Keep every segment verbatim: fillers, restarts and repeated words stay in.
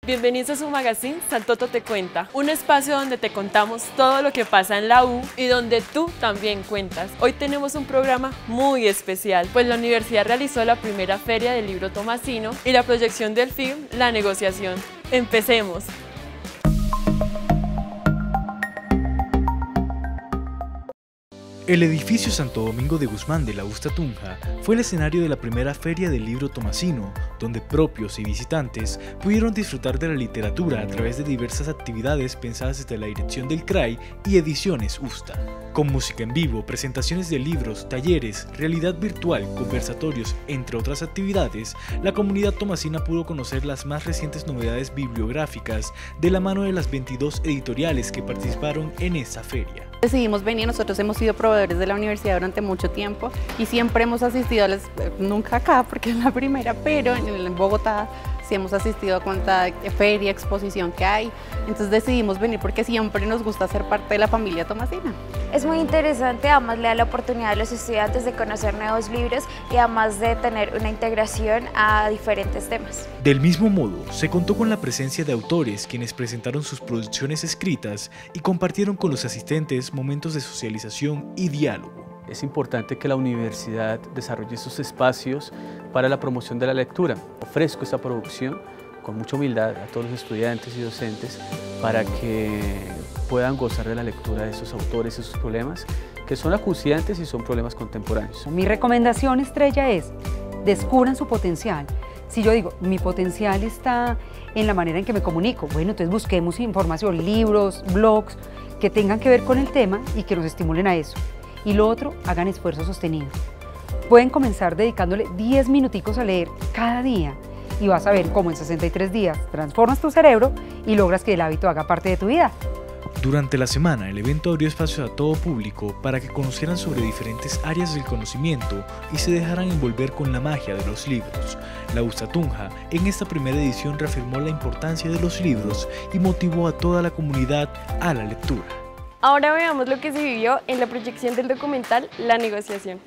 Bienvenidos a su magazine Santoto te cuenta, un espacio donde te contamos todo lo que pasa en la U y donde tú también cuentas. Hoy tenemos un programa muy especial, pues la universidad realizó la primera feria del libro tomasino y la proyección del film La Negociación. ¡Empecemos! El edificio Santo Domingo de Guzmán de la Usta Tunja fue el escenario de la primera feria del libro tomasino, donde propios y visitantes pudieron disfrutar de la literatura a través de diversas actividades pensadas desde la dirección del C R A I y Ediciones Usta. Con música en vivo, presentaciones de libros, talleres, realidad virtual, conversatorios, entre otras actividades, la comunidad tomasina pudo conocer las más recientes novedades bibliográficas de la mano de las veintidós editoriales que participaron en esta feria. Decidimos venir, nosotros hemos sido proveedores de la universidad durante mucho tiempo y siempre hemos asistido a las, nunca acá porque es la primera, pero en, en Bogotá sí hemos asistido a cuanta feria, exposición que hay, entonces decidimos venir porque siempre nos gusta ser parte de la familia tomasina. Es muy interesante, además le da la oportunidad a los estudiantes de conocer nuevos libros y además de tener una integración a diferentes temas. Del mismo modo, se contó con la presencia de autores quienes presentaron sus producciones escritas y compartieron con los asistentes momentos de socialización y diálogo. Es importante que la universidad desarrolle estos espacios para la promoción de la lectura. Ofrezco esta producción con mucha humildad a todos los estudiantes y docentes para que puedan gozar de la lectura de esos autores y sus problemas, que son acuciantes y son problemas contemporáneos. Mi recomendación estrella es, descubran su potencial. Si yo digo, mi potencial está en la manera en que me comunico, bueno, entonces busquemos información, libros, blogs, que tengan que ver con el tema y que nos estimulen a eso. Y lo otro, hagan esfuerzos sostenidos. Pueden comenzar dedicándole diez minuticos a leer cada día y vas a ver cómo en sesenta y tres días transformas tu cerebro y logras que el hábito haga parte de tu vida. Durante la semana, el evento abrió espacios a todo público para que conocieran sobre diferentes áreas del conocimiento y se dejaran envolver con la magia de los libros. La Usta Tunja, en esta primera edición, reafirmó la importancia de los libros y motivó a toda la comunidad a la lectura. Ahora veamos lo que se vivió en la proyección del documental La Negociación.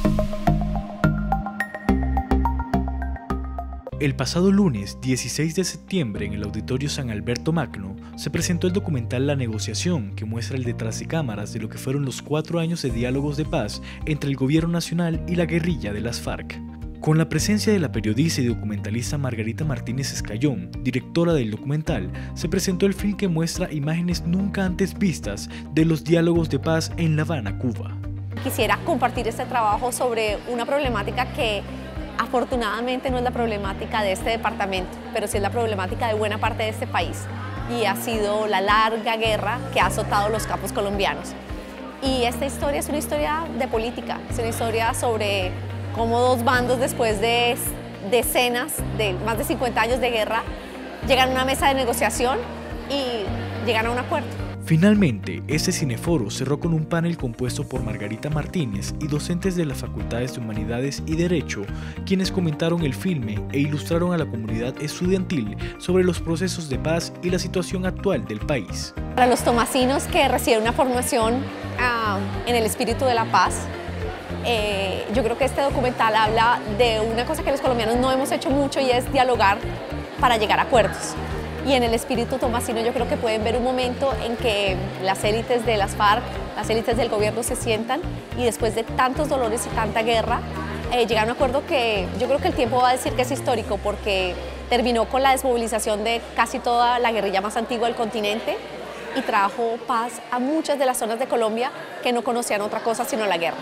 El pasado lunes dieciséis de septiembre en el Auditorio San Alberto Magno se presentó el documental La Negociación, que muestra el detrás de cámaras de lo que fueron los cuatro años de diálogos de paz entre el gobierno nacional y la guerrilla de las FARC. Con la presencia de la periodista y documentalista Margarita Martínez Escayón, directora del documental, se presentó el film que muestra imágenes nunca antes vistas de los diálogos de paz en La Habana, Cuba. Quisiera compartir este trabajo sobre una problemática que afortunadamente no es la problemática de este departamento, pero sí es la problemática de buena parte de este país, y ha sido la larga guerra que ha azotado los campos colombianos. Y esta historia es una historia de política, es una historia sobre cómo dos bandos, después de decenas, de más de cincuenta años de guerra, llegan a una mesa de negociación y llegan a un acuerdo. Finalmente, este cineforo cerró con un panel compuesto por Margarita Martínez y docentes de las Facultades de Humanidades y Derecho, quienes comentaron el filme e ilustraron a la comunidad estudiantil sobre los procesos de paz y la situación actual del país. Para los tomasinos que reciben una formación uh, en el espíritu de la paz, Eh, yo creo que este documental habla de una cosa que los colombianos no hemos hecho mucho y es dialogar para llegar a acuerdos. Y en el espíritu tomasino yo creo que pueden ver un momento en que las élites de las FARC, las élites del gobierno se sientan y después de tantos dolores y tanta guerra, eh, llegan a un acuerdo que yo creo que el tiempo va a decir que es histórico porque terminó con la desmovilización de casi toda la guerrilla más antigua del continente y trajo paz a muchas de las zonas de Colombia que no conocían otra cosa sino la guerra.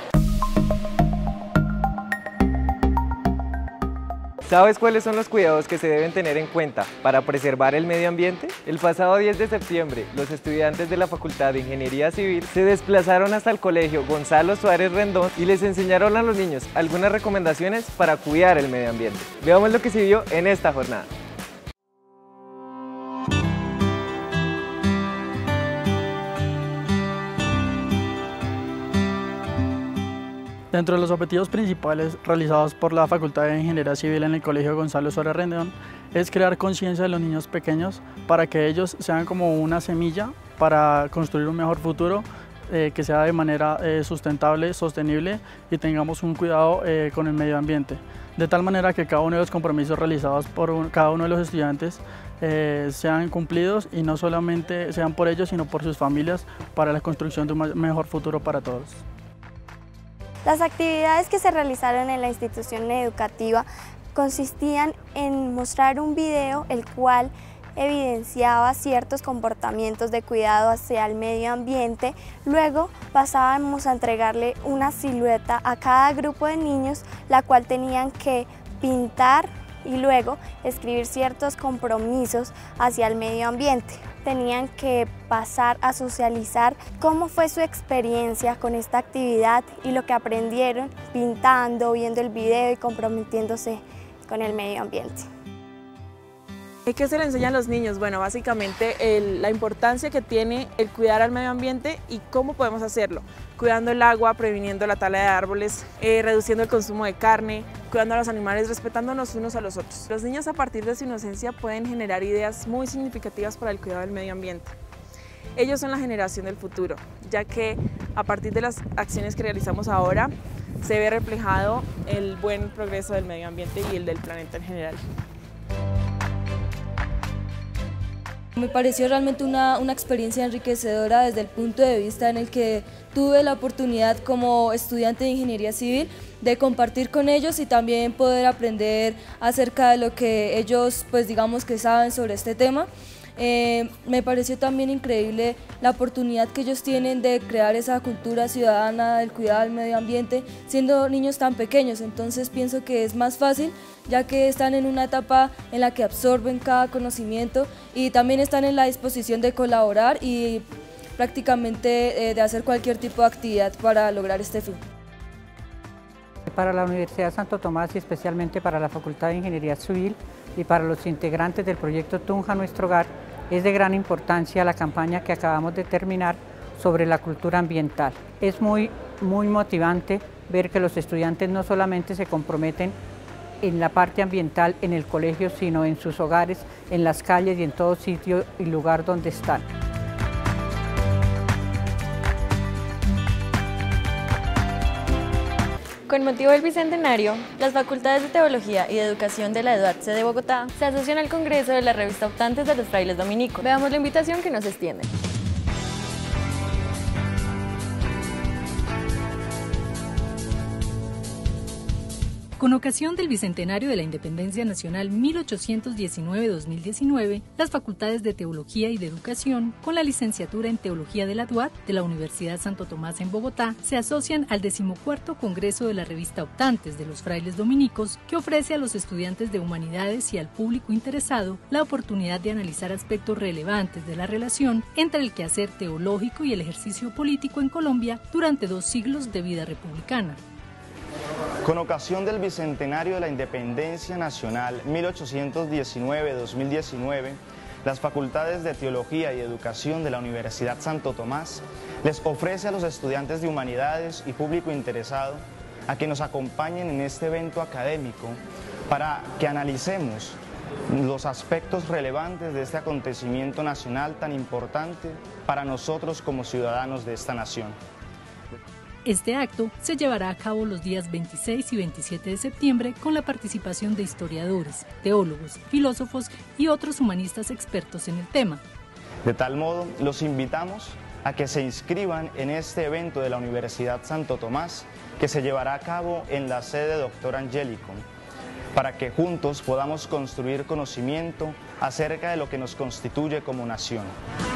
¿Sabes cuáles son los cuidados que se deben tener en cuenta para preservar el medio ambiente? El pasado diez de septiembre, los estudiantes de la Facultad de Ingeniería Civil se desplazaron hasta el colegio Gonzalo Suárez Rendón y les enseñaron a los niños algunas recomendaciones para cuidar el medio ambiente. Veamos lo que se vio en esta jornada. Dentro de los objetivos principales realizados por la Facultad de Ingeniería Civil en el Colegio Gonzalo Suárez Rendón es crear conciencia de los niños pequeños para que ellos sean como una semilla para construir un mejor futuro eh, que sea de manera eh, sustentable, sostenible y tengamos un cuidado eh, con el medio ambiente. De tal manera que cada uno de los compromisos realizados por un, cada uno de los estudiantes eh, sean cumplidos y no solamente sean por ellos, sino por sus familias para la construcción de un mejor futuro para todos. Las actividades que se realizaron en la institución educativa consistían en mostrar un video el cual evidenciaba ciertos comportamientos de cuidado hacia el medio ambiente. Luego pasábamos a entregarle una silueta a cada grupo de niños, la cual tenían que pintar y luego escribir ciertos compromisos hacia el medio ambiente. Tenían que pasar a socializar cómo fue su experiencia con esta actividad y lo que aprendieron pintando, viendo el video y comprometiéndose con el medio ambiente. ¿Qué se le enseña a los niños? Bueno, básicamente el, la importancia que tiene el cuidar al medio ambiente y cómo podemos hacerlo. Cuidando el agua, previniendo la tala de árboles, eh, reduciendo el consumo de carne, cuidando a los animales, respetándonos unos a los otros. Los niños a partir de su inocencia pueden generar ideas muy significativas para el cuidado del medio ambiente. Ellos son la generación del futuro, ya que a partir de las acciones que realizamos ahora se ve reflejado el buen progreso del medio ambiente y el del planeta en general. Me pareció realmente una, una experiencia enriquecedora desde el punto de vista en el que tuve la oportunidad como estudiante de Ingeniería Civil de compartir con ellos y también poder aprender acerca de lo que ellos, pues digamos que saben sobre este tema. Eh, me pareció también increíble la oportunidad que ellos tienen de crear esa cultura ciudadana del cuidado del medio ambiente siendo niños tan pequeños, entonces pienso que es más fácil ya que están en una etapa en la que absorben cada conocimiento y también están en la disposición de colaborar y prácticamente eh, de hacer cualquier tipo de actividad para lograr este fin. Para la Universidad Santo Tomás y especialmente para la Facultad de Ingeniería Civil y para los integrantes del proyecto Tunja Nuestro Hogar, es de gran importancia la campaña que acabamos de terminar sobre la cultura ambiental. Es muy, muy motivante ver que los estudiantes no solamente se comprometen en la parte ambiental en el colegio, sino en sus hogares, en las calles y en todo sitio y lugar donde están. Con motivo del Bicentenario, las Facultades de Teología y de Educación de la EDUATSE de Bogotá se asocian al Congreso de la Revista Optantes de los Frailes Dominicos. Veamos la invitación que nos extienden. Con ocasión del Bicentenario de la Independencia Nacional mil ochocientos diecinueve a dos mil diecinueve, las Facultades de Teología y de Educación, con la licenciatura en Teología de la D U A T de la Universidad Santo Tomás en Bogotá, se asocian al decimocuarto Congreso de la Revista Optantes de los Frailes Dominicos, que ofrece a los estudiantes de Humanidades y al público interesado la oportunidad de analizar aspectos relevantes de la relación entre el quehacer teológico y el ejercicio político en Colombia durante dos siglos de vida republicana. Con ocasión del Bicentenario de la Independencia Nacional mil ochocientos diecinueve a dos mil diecinueve, las Facultades de Teología y Educación de la Universidad Santo Tomás les ofrece a los estudiantes de Humanidades y público interesado a que nos acompañen en este evento académico para que analicemos los aspectos relevantes de este acontecimiento nacional tan importante para nosotros como ciudadanos de esta nación. Este acto se llevará a cabo los días veintiséis y veintisiete de septiembre con la participación de historiadores, teólogos, filósofos y otros humanistas expertos en el tema. De tal modo, los invitamos a que se inscriban en este evento de la Universidad Santo Tomás, que se llevará a cabo en la sede Doctor Angélico, para que juntos podamos construir conocimiento acerca de lo que nos constituye como nación.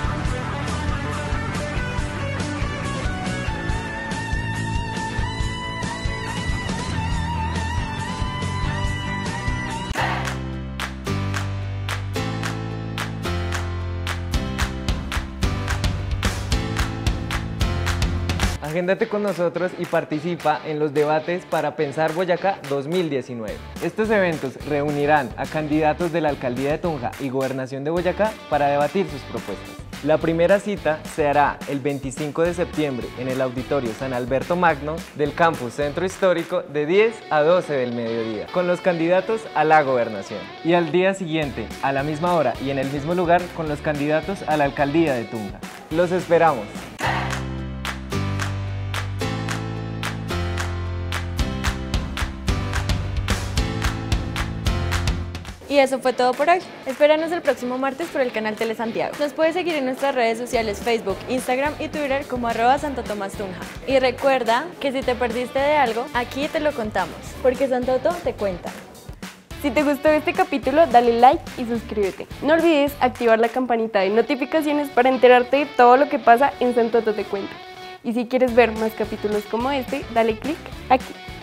Agéndate con nosotros y participa en los debates para Pensar Boyacá dos mil diecinueve. Estos eventos reunirán a candidatos de la Alcaldía de Tunja y Gobernación de Boyacá para debatir sus propuestas. La primera cita se hará el veinticinco de septiembre en el Auditorio San Alberto Magno del Campus Centro Histórico de diez a doce del mediodía, con los candidatos a la Gobernación. Y al día siguiente, a la misma hora y en el mismo lugar, con los candidatos a la Alcaldía de Tunja. ¡Los esperamos! Y eso fue todo por hoy. Espéranos el próximo martes por el canal Tele Santiago. Nos puedes seguir en nuestras redes sociales Facebook, Instagram y Twitter como arroba Santo Tomás Tunja. Y recuerda que si te perdiste de algo, aquí te lo contamos, porque Santo Toto te cuenta. Si te gustó este capítulo, dale like y suscríbete. No olvides activar la campanita de notificaciones para enterarte de todo lo que pasa en Santo Toto te cuenta. Y si quieres ver más capítulos como este, dale click aquí.